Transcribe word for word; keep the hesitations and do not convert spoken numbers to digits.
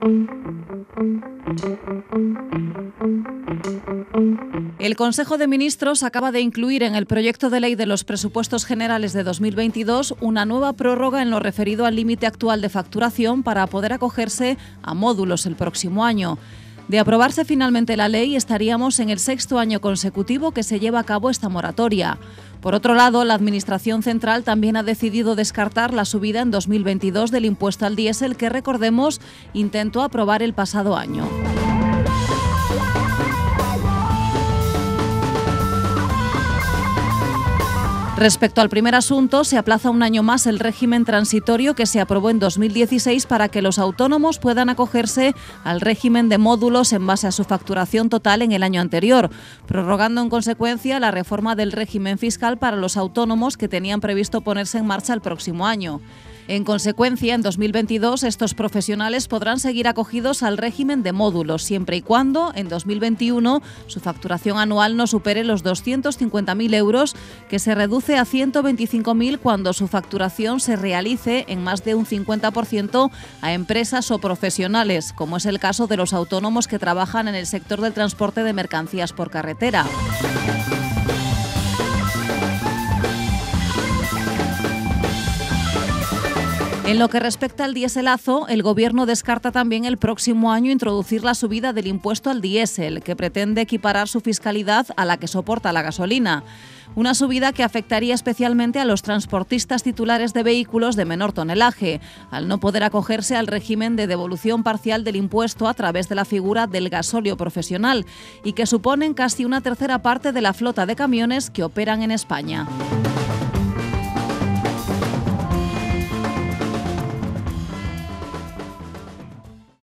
El Consejo de Ministros acaba de incluir en el proyecto de ley de los presupuestos generales de dos mil veintidós una nueva prórroga en lo referido al límite actual de facturación para poder acogerse a módulos el próximo año. De aprobarse finalmente la ley, estaríamos en el sexto año consecutivo que se lleva a cabo esta moratoria. Por otro lado, la Administración Central también ha decidido descartar la subida en dos mil veintidós del impuesto al diésel que, recordemos, intentó aprobar el pasado año. Respecto al primer asunto, se aplaza un año más el régimen transitorio que se aprobó en dos mil dieciséis para que los autónomos puedan acogerse al régimen de módulos en base a su facturación total en el año anterior, prorrogando en consecuencia la reforma del régimen fiscal para los autónomos que tenían previsto ponerse en marcha el próximo año. En consecuencia, en dos mil veintidós estos profesionales podrán seguir acogidos al régimen de módulos, siempre y cuando en dos mil veintiuno su facturación anual no supere los doscientos cincuenta mil euros, que se reduce a ciento veinticinco mil cuando su facturación se realice en más de un cincuenta por ciento a empresas o profesionales, como es el caso de los autónomos que trabajan en el sector del transporte de mercancías por carretera. En lo que respecta al diéselazo, el Gobierno descarta también el próximo año introducir la subida del impuesto al diésel, que pretende equiparar su fiscalidad a la que soporta la gasolina. Una subida que afectaría especialmente a los transportistas titulares de vehículos de menor tonelaje, al no poder acogerse al régimen de devolución parcial del impuesto a través de la figura del gasóleo profesional, y que suponen casi una tercera parte de la flota de camiones que operan en España.